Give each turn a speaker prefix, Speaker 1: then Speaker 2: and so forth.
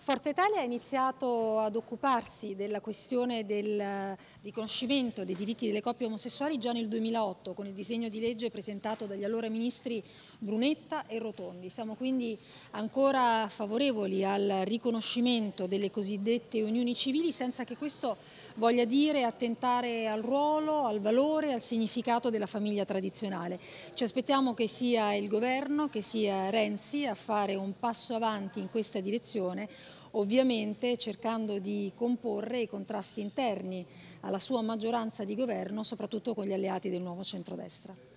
Speaker 1: Forza Italia ha iniziato ad occuparsi della questione del riconoscimento dei diritti delle coppie omosessuali già nel 2008 con il disegno di legge presentato dagli allora ministri Brunetta e Rotondi. Siamo quindi ancora favorevoli al riconoscimento delle cosiddette unioni civili senza che questo voglia dire attentare al ruolo, al valore, al significato della famiglia tradizionale. Ci aspettiamo che sia il governo, che sia Renzi a fare un passo avanti in questa direzione, ovviamente cercando di comporre i contrasti interni alla sua maggioranza di governo, soprattutto con gli alleati del nuovo centrodestra.